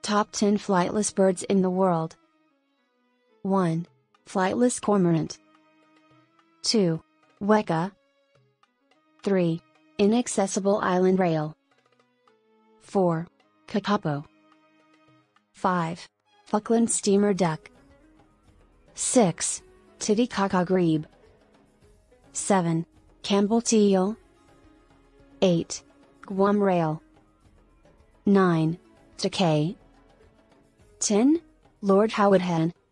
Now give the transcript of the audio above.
Top 10 flightless birds in the world. 1. Flightless cormorant. 2. Weka. 3. Inaccessible island rail. 4. Kakapo. 5. Falkland steamer duck. 6. Titicaca grebe. 7. Campbell teal. 8. Guam rail. 9. Takay. 10. Lord Howard hen.